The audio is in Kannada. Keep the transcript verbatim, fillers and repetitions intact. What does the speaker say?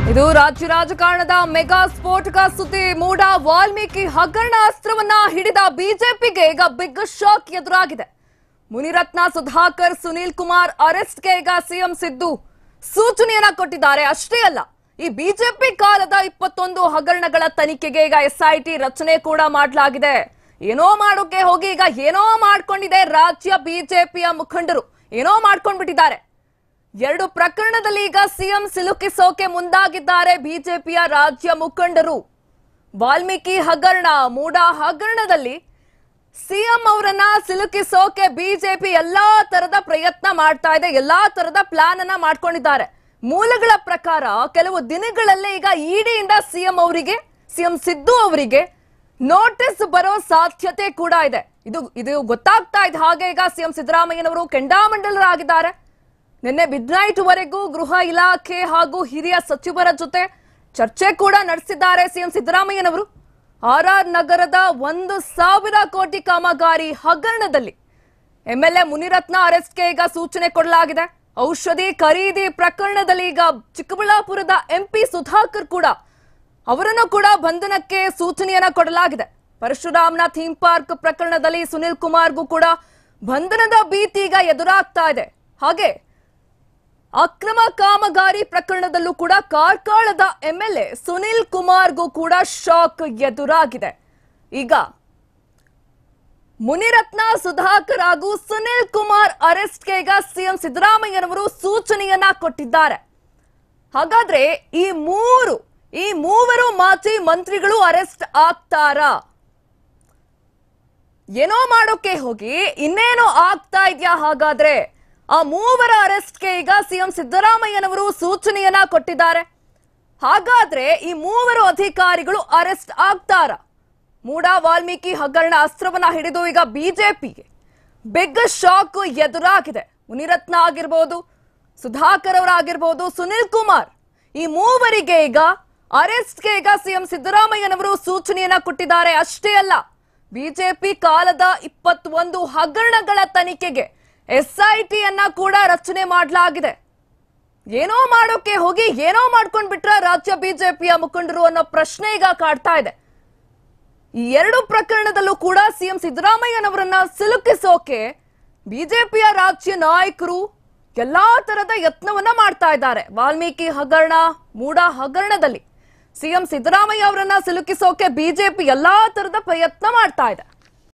ಇದು ರಾಜ್ಯ ರಾಜಕಾರಣದ ಮೆಗಾ ಸ್ಫೋಟಕ ಸುದ್ದಿ. ಮೂಡ ವಾಲ್ಮೀಕಿ ಹಗರಣ ಅಸ್ತ್ರವನ್ನ ಹಿಡಿದ ಬಿಜೆಪಿಗೆ ಈಗ ಬಿಗ್ ಶಾಕ್ ಎದುರಾಗಿದೆ. ಮುನಿರತ್ನ, ಸುಧಾಕರ್, ಸುನೀಲ್ ಕುಮಾರ್ ಅರೆಸ್ಟ್ಗೆ ಈಗ ಸಿಎಂ ಸಿದ್ದು ಸೂಚನೆಯನ್ನ ಕೊಟ್ಟಿದ್ದಾರೆ. ಅಷ್ಟೇ ಅಲ್ಲ, ಈ ಬಿಜೆಪಿ ಕಾಲದ ಇಪ್ಪತ್ತೊಂದು ಹಗರಣಗಳ ತನಿಖೆಗೆ ಈಗ ಎಸ್ಐಟಿ ರಚನೆ ಕೂಡ ಮಾಡಲಾಗಿದೆ. ಏನೋ ಮಾಡೋಕೆ ಹೋಗಿ ಈಗ ಏನೋ ಮಾಡ್ಕೊಂಡಿದೆ ರಾಜ್ಯ ಬಿಜೆಪಿಯ ಮುಖಂಡರು, ಏನೋ ಮಾಡ್ಕೊಂಡ್ಬಿಟ್ಟಿದ್ದಾರೆ. ಎರಡು ಪ್ರಕರಣದಲ್ಲಿ ಈಗ ಸಿಎಂ ಸಿಲುಕಿಸೋಕೆ ಮುಂದಾಗಿದ್ದಾರೆ ಬಿಜೆಪಿಯ ರಾಜ್ಯ ಮುಖಂಡರು. ವಾಲ್ಮೀಕಿ ಹಗರಣ, ಮೂಡ ಹಗರಣದಲ್ಲಿ ಸಿಎಂ ಅವರನ್ನ ಸಿಲುಕಿಸೋಕೆ ಬಿಜೆಪಿ ಎಲ್ಲಾ ತರದ ಪ್ರಯತ್ನ ಮಾಡ್ತಾ ಇದೆ, ಎಲ್ಲಾ ತರದ ಪ್ಲಾನ್ ಅನ್ನ ಮಾಡ್ಕೊಂಡಿದ್ದಾರೆ. ಮೂಲಗಳ ಪ್ರಕಾರ ಕೆಲವು ದಿನಗಳಲ್ಲೇ ಈಗ ಇಡಿಯಿಂದ ಸಿಎಂ ಅವರಿಗೆ, ಸಿಎಂ ಸಿದ್ದು ಅವರಿಗೆ ನೋಟಿಸ್ ಬರೋ ಸಾಧ್ಯತೆ ಕೂಡ ಇದೆ. ಇದು ಇದು ಗೊತ್ತಾಗ್ತಾ ಇದೆ. ಹಾಗೆ ಈಗ ಸಿಎಂ ಸಿದ್ದರಾಮಯ್ಯನವರು ಕೆಂಡಾಮಂಡಲರಾಗಿದ್ದಾರೆ. ನಿನ್ನೆ ಮಿಡ್ ನೈಟ್ ವರೆಗೂ ಗೃಹ ಇಲಾಖೆ ಹಾಗೂ ಹಿರಿಯ ಸಚಿವರ ಜೊತೆ ಚರ್ಚೆ ಕೂಡ ನಡೆಸಿದ್ದಾರೆ ಸಿಎಂ ಸಿದ್ದರಾಮಯ್ಯನವರು. ಆರ್ ಆರ್ ನಗರದ ಒಂದು ಸಾವಿರ ಕೋಟಿ ಕಾಮಗಾರಿ ಹಗರಣದಲ್ಲಿ ಎಂಎಲ್ಎ ಮುನಿರತ್ನ ಅರೆಸ್ಟ್ಗೆ ಈಗ ಸೂಚನೆ ಕೊಡಲಾಗಿದೆ. ಔಷಧಿ ಖರೀದಿ ಪ್ರಕರಣದಲ್ಲಿ ಈಗ ಚಿಕ್ಕಬಳ್ಳಾಪುರದ ಎಂಪಿ ಸುಧಾಕರ್ ಕೂಡ, ಅವರನ್ನು ಕೂಡ ಬಂಧನಕ್ಕೆ ಸೂಚನೆಯನ್ನ ಕೊಡಲಾಗಿದೆ. ಪರಶುರಾಮನ ಥೀಮ್ ಪಾರ್ಕ್ ಪ್ರಕರಣದಲ್ಲಿ ಸುನಿಲ್ ಕುಮಾರ್ಗೂ ಕೂಡ ಬಂಧನದ ಭೀತಿ ಈಗ ಎದುರಾಗ್ತಾ ಇದೆ. ಹಾಗೆ ಅಕ್ರಮ ಕಾಮಗಾರಿ ಪ್ರಕರಣದಲ್ಲೂ ಕೂಡ ಕಾರ್ಕಳದ ಎಂಎಲ್ಎ ಸುನಿಲ್ ಕುಮಾರ್ಗೂ ಕೂಡ ಶಾಕ್ ಎದುರಾಗಿದೆ. ಈಗ ಮುನಿರತ್ನ, ಸುಧಾಕರ್ ಹಾಗೂ ಸುನಿಲ್ ಕುಮಾರ್ ಅರೆಸ್ಟ್ಗೆ ಈಗ ಸಿಎಂ ಸಿದ್ದರಾಮಯ್ಯನವರು ಸೂಚನೆಯನ್ನ ಕೊಟ್ಟಿದ್ದಾರೆ. ಹಾಗಾದ್ರೆ ಈ ಮೂರು ಈ ಮೂವರು ಮಾಜಿ ಮಂತ್ರಿಗಳು ಅರೆಸ್ಟ್ ಆಗ್ತಾರಾ? ಏನೋ ಮಾಡೋಕೆ ಹೋಗಿ ಇನ್ನೇನೋ ಆಗ್ತಾ ಇದೆಯಾ? ಹಾಗಾದ್ರೆ ಆ ಮೂವರ ಅರೆಸ್ಟ್ಗೆ ಈಗ ಸಿಎಂ ಸಿದ್ದರಾಮಯ್ಯನವರು ಸೂಚನೆಯನ್ನ ಕೊಟ್ಟಿದ್ದಾರೆ. ಹಾಗಾದ್ರೆ ಈ ಮೂವರು ಅಧಿಕಾರಿಗಳು ಅರೆಸ್ಟ್ ಆಗ್ತಾರ? ಮೂಡ ವಾಲ್ಮೀಕಿ ಹಗರಣ ಅಸ್ತ್ರವನ್ನ ಹಿಡಿದು ಈಗ ಬಿಜೆಪಿಗೆ ಬಿಗ್ ಶಾಕ್ ಎದುರಾಗಿದೆ. ಮುನಿರತ್ನ ಆಗಿರ್ಬೋದು, ಸುಧಾಕರ್ ಅವರಾಗಿರ್ಬೋದು, ಸುನಿಲ್ ಕುಮಾರ್, ಈ ಮೂವರಿಗೆ ಈಗ ಅರೆಸ್ಟ್ಗೆ ಈಗ ಸಿಎಂ ಸಿದ್ದರಾಮಯ್ಯನವರು ಸೂಚನೆಯನ್ನ ಕೊಟ್ಟಿದ್ದಾರೆ. ಅಷ್ಟೇ ಅಲ್ಲ, ಬಿಜೆಪಿ ಕಾಲದ ಇಪ್ಪತ್ತೊಂದು ಹಗರಣಗಳ ತನಿಖೆಗೆ ಎಸ್ಐಟಿಯನ್ನ ಕೂಡ ರಚನೆ ಮಾಡಲಾಗಿದೆ. ಏನೋ ಮಾಡೋಕೆ ಹೋಗಿ ಏನೋ ಮಾಡ್ಕೊಂಡ್ ಬಿಟ್ರ ರಾಜ್ಯ ಬಿಜೆಪಿಯ ಮುಖಂಡರು ಅನ್ನೋ ಪ್ರಶ್ನೆ ಈಗ ಕಾಡ್ತಾ ಇದೆ. ಈ ಎರಡು ಪ್ರಕರಣದಲ್ಲೂ ಕೂಡ ಸಿಎಂ ಸಿದ್ದರಾಮಯ್ಯನವರನ್ನ ಸಿಲುಕಿಸೋಕೆ ಬಿಜೆಪಿಯ ರಾಜ್ಯ ನಾಯಕರು ಎಲ್ಲಾ ತರದ ಯತ್ನವನ್ನ ಮಾಡ್ತಾ ಇದ್ದಾರೆ. ವಾಲ್ಮೀಕಿ ಹಗರಣ, ಮೂಡ ಹಗರಣದಲ್ಲಿ ಸಿಎಂ ಸಿದ್ದರಾಮಯ್ಯ ಅವರನ್ನ ಸಿಲುಕಿಸೋಕೆ ಬಿಜೆಪಿ ಎಲ್ಲಾ ತರದ ಪ್ರಯತ್ನ ಮಾಡ್ತಾ ಇದೆ.